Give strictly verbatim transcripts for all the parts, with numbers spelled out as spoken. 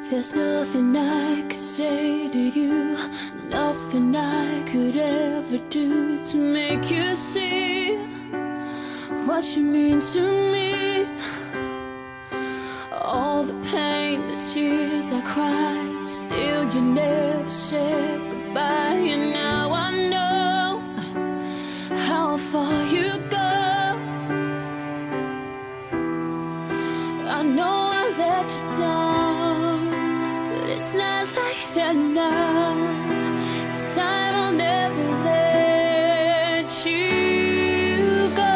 There's nothing I could say to you, nothing I could ever do to make you see what you mean to me. All the pain, the tears I cried, still you never said goodbye. And now I know how far you go. I know I let you down, but it's not like that now. This time I'll never let you go.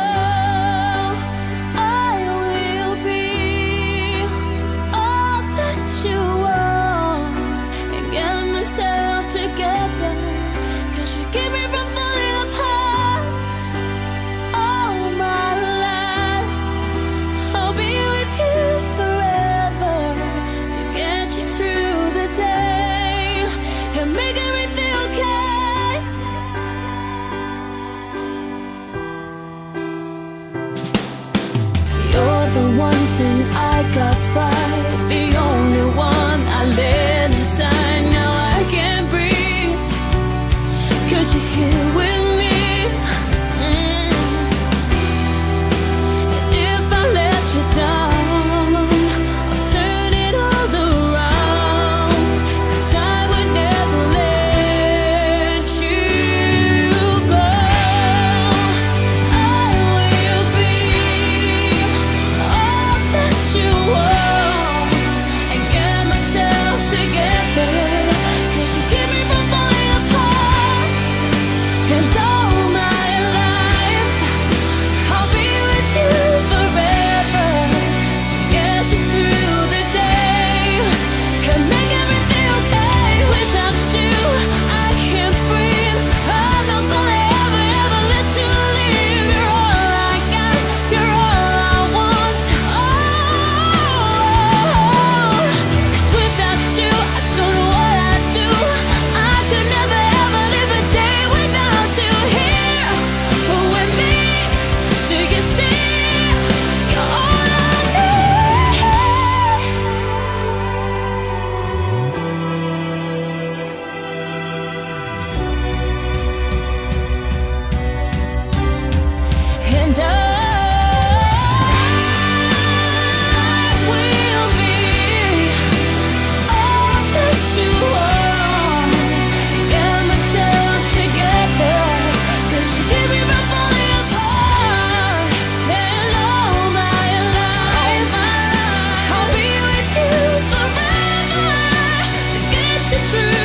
I will be all that you want and get myself together, 'cause you keep me from falling apart. All my life I'll be with you forever to get you through the day and make everything okay. You're the one thing I got right, the only one I let inside. Now I can't breathe, 'cause you're here with me. Mm. And if I let you down, I'll turn it all around, 'cause I would never let you go. I will be all that you want and get myself together, 'cause you keep me from falling apart. And all my life I'll be with you forever to get you through the day and make everything okay. Without you I can't breathe. I'm not gonna ever, ever let you leave. You're all I got, you're all I want. Oh, 'cause without you I don't know what I'd do. I could never ever live a day without you here with me. Do you see? You're all I need. And I will be all that you want and get myself together, 'cause you keep me from falling apart. And all my life I'll be with you forever to get you through